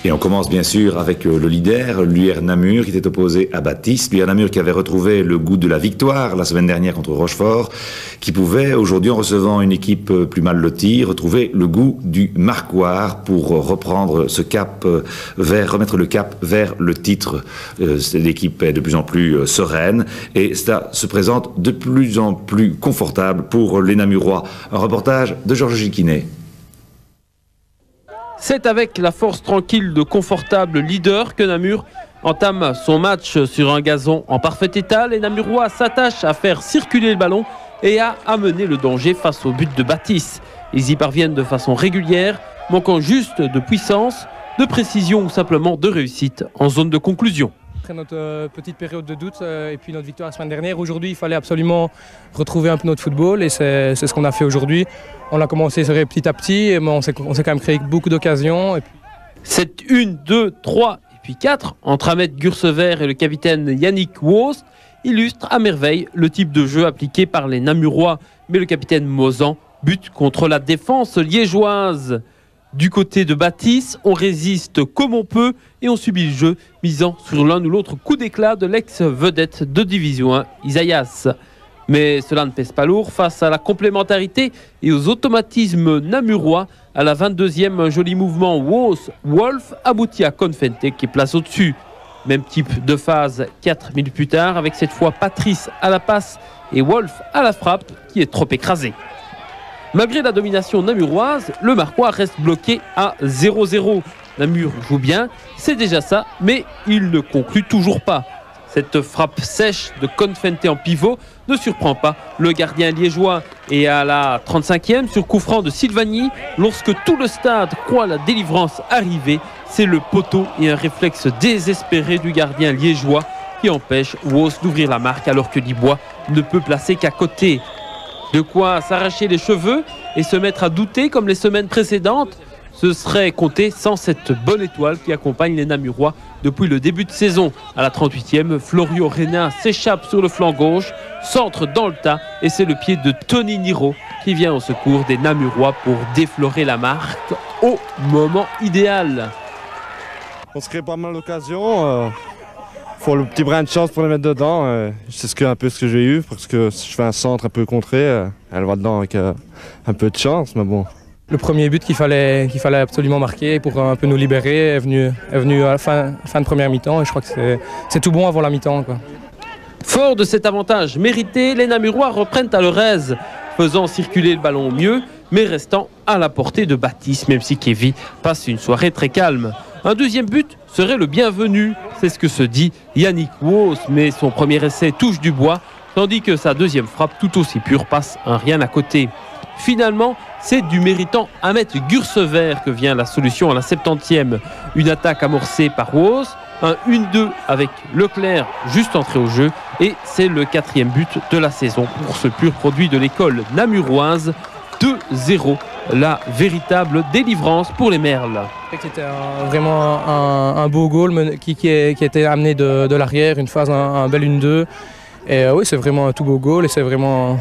Et on commence bien sûr avec le leader, l'UR Namur, qui était opposé à Baptiste. L'UR Namur qui avait retrouvé le goût de la victoire la semaine dernière contre Rochefort, qui pouvait aujourd'hui, en recevant une équipe plus mal lotie, retrouver le goût du marquoir pour reprendre ce cap remettre le cap vers le titre. L'équipe est de plus en plus sereine et ça se présente de plus en plus confortable pour les Namurois. Un reportage de Georges Giquinet. C'est avec la force tranquille de confortable leader que Namur entame son match sur un gazon en parfait état. Les Namurois s'attachent à faire circuler le ballon et à amener le danger face au but de Baptiste. Ils y parviennent de façon régulière, manquant juste de puissance, de précision ou simplement de réussite en zone de conclusion. Après notre petite période de doute et puis notre victoire la semaine dernière, aujourd'hui il fallait absolument retrouver un peu notre football et c'est ce qu'on a fait aujourd'hui. On a commencé petit à petit, mais on s'est quand même créé beaucoup d'occasions. C'est 1, 2, 3 et puis 4 entre Ahmed Gursever et le capitaine Yannick Wos illustre à merveille le type de jeu appliqué par les Namurois. Mais le capitaine Mozan bute contre la défense liégeoise. Du côté de Baptiste, on résiste comme on peut et on subit le jeu, misant sur l'un ou l'autre coup d'éclat de l'ex-vedette de Division 1, Isaïas. Mais cela ne pèse pas lourd face à la complémentarité et aux automatismes namurois. À la 22e, un joli mouvement Wolf aboutit à Confente qui place au-dessus. Même type de phase 4 minutes plus tard, avec cette fois Patrice à la passe et Wolf à la frappe qui est trop écrasé. Malgré la domination namuroise, le Marquois reste bloqué à 0-0. Namur joue bien, c'est déjà ça, mais il ne conclut toujours pas. Cette frappe sèche de Confente en pivot ne surprend pas le gardien liégeois. Et à la 35e, sur coup franc de Silvani, lorsque tout le stade croit la délivrance arriver, c'est le poteau et un réflexe désespéré du gardien liégeois qui empêche Wos d'ouvrir la marque alors que Libois ne peut placer qu'à côté. De quoi s'arracher les cheveux et se mettre à douter comme les semaines précédentes. Ce serait compté sans cette bonne étoile qui accompagne les Namurois depuis le début de saison. À la 38e, Florio Reina s'échappe sur le flanc gauche, centre dans le tas et c'est le pied de Tony Niro qui vient au secours des Namurois pour déflorer la marque au moment idéal. On se crée pas mal d'occasions. Faut le petit brin de chance pour les mettre dedans. C'est un peu ce que j'ai eu parce que si je fais un centre un peu contré, elle va dedans avec un peu de chance, mais bon. Le premier but qu'il fallait absolument marquer pour un peu nous libérer est venu à la fin de première mi-temps et je crois que c'est tout bon avant la mi-temps, quoi. Fort de cet avantage mérité, les Namurois reprennent à leur aise, faisant circuler le ballon au mieux, mais restant à la portée de Baptiste, même si Kevin passe une soirée très calme. Un deuxième but serait le bienvenu, c'est ce que se dit Yannick Wos, mais son premier essai touche du bois, tandis que sa deuxième frappe tout aussi pure passe un rien à côté. Finalement, c'est du méritant Ahmed Gursever que vient la solution à la 70e. Une attaque amorcée par Wos, un 1-2 avec Leclerc juste entré au jeu et c'est le 4e but de la saison pour ce pur produit de l'école namuroise. 2-0, la véritable délivrance pour les Merles. C'était vraiment un beau goal qui a été amené de l'arrière, une phase, un bel 1-2. Et oui, c'est vraiment un tout beau goal et c'est vraiment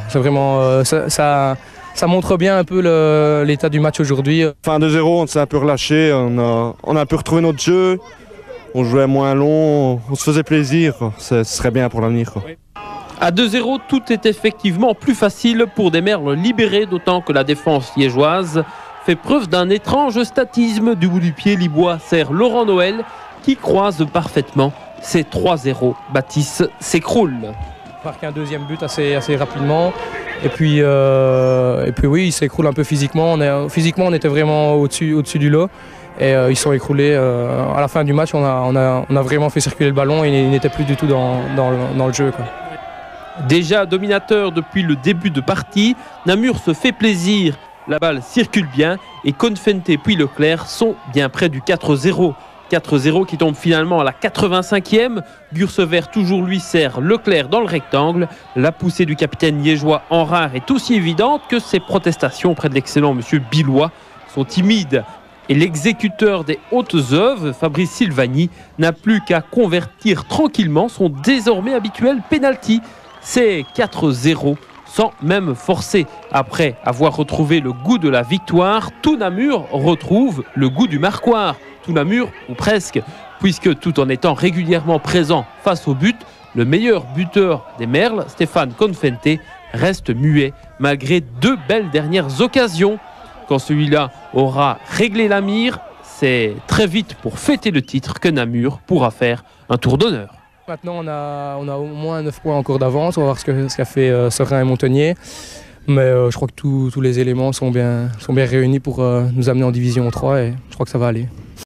ça montre bien un peu l'état du match aujourd'hui. Fin 2-0, on s'est un peu relâché, on a un peu retrouvé notre jeu, on jouait moins long, on se faisait plaisir, ce serait bien pour l'avenir. À 2-0, tout est effectivement plus facile pour des Merles libérés, d'autant que la défense liégeoise fait preuve d'un étrange statisme. Du bout du pied, Libois sert Laurent Noël qui croise parfaitement. C'est 3-0. Baptiste s'écroule. Il marque un deuxième but assez rapidement. Et puis oui, il s'écroule un peu physiquement. Physiquement, on était vraiment au-dessus du lot. Et ils sont écroulés. À la fin du match, on a vraiment fait circuler le ballon et il n'était plus du tout dans le jeu, quoi. Déjà dominateur depuis le début de partie, Namur se fait plaisir. La balle circule bien et Confente puis Leclerc sont bien près du 4-0. 4-0 qui tombe finalement à la 85e. Gursever toujours lui sert Leclerc dans le rectangle. La poussée du capitaine liégeois en rare est aussi évidente que ses protestations auprès de l'excellent monsieur Billois sont timides. Et l'exécuteur des hautes œuvres, Fabrice Silvani, n'a plus qu'à convertir tranquillement son désormais habituel penalty. C'est 4-0 sans même forcer. Après avoir retrouvé le goût de la victoire, tout Namur retrouve le goût du marquoir. tout Namur, ou presque, puisque tout en étant régulièrement présent face au but, le meilleur buteur des Merles, Stéphane Confente, reste muet malgré 2 belles dernières occasions. Quand celui-là aura réglé la mire, c'est très vite pour fêter le titre que Namur pourra faire un tour d'honneur. Maintenant, on a au moins 9 points encore d'avance. On va voir ce qu'a fait Serein et Montagnier. Mais je crois que tous les éléments sont bien réunis pour nous amener en division 3 et je crois que ça va aller.